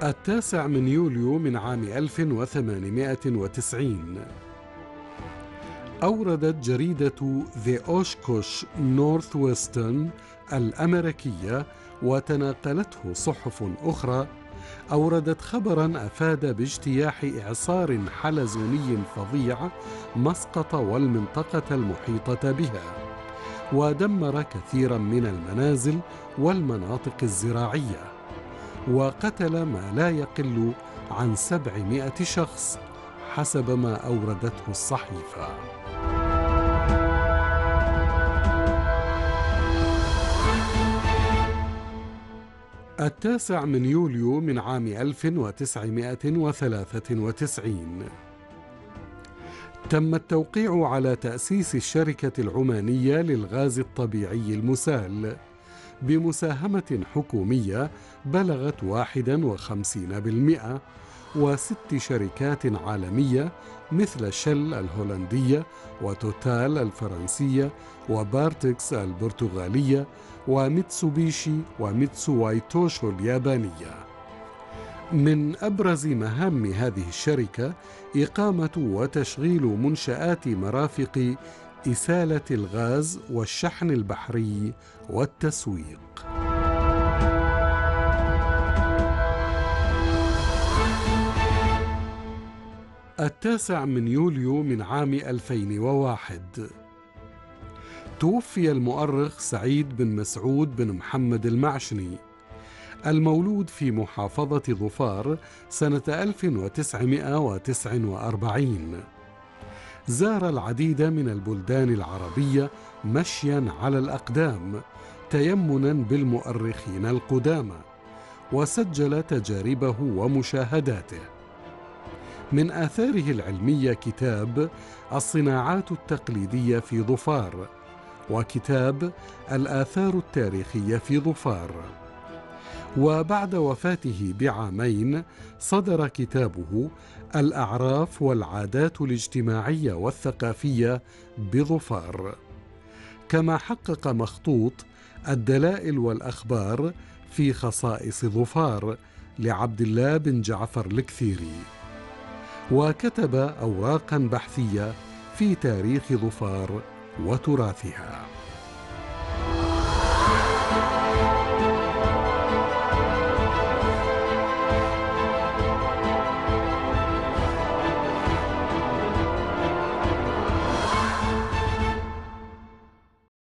9 يوليو من عام 1890 أوردت جريدة The Oshkosh Northwestern الأمريكية، وتناقلته صحف أخرى، أوردت خبراً أفاد باجتياح إعصار حلزوني فظيع مسقط والمنطقة المحيطة بها، ودمر كثيراً من المنازل والمناطق الزراعية، وقتل ما لا يقل عن 700 شخص حسب ما أوردته الصحيفة. 9 يوليو من عام 1993 تم التوقيع على تأسيس الشركة العمانية للغاز الطبيعي المسال بمساهمة حكومية بلغت 51%، و6 شركات عالمية مثل شل الهولندية وتوتال الفرنسية وبارتكس البرتغالية وميتسوبيشي وميتسوايتوشو اليابانية. من أبرز مهام هذه الشركة إقامة وتشغيل منشآت مرافق إسالة الغاز والشحن البحري والتسويق. 9 يوليو من عام 2001 توفي المؤرخ سعيد بن مسعود بن محمد المعشني، المولود في محافظة ظفار سنة 1949. زار العديد من البلدان العربية مشيا على الأقدام تيمنا بالمؤرخين القدامى، وسجل تجاربه ومشاهداته. من آثاره العلمية كتاب الصناعات التقليدية في ظفار، وكتاب الآثار التاريخية في ظفار. وبعد وفاته بعامين صدر كتابه الأعراف والعادات الاجتماعية والثقافية بظفار، كما حقق مخطوط الدلائل والأخبار في خصائص ظفار لعبد الله بن جعفر الكثيري، وكتب أوراقا بحثية في تاريخ ظفار وتراثها.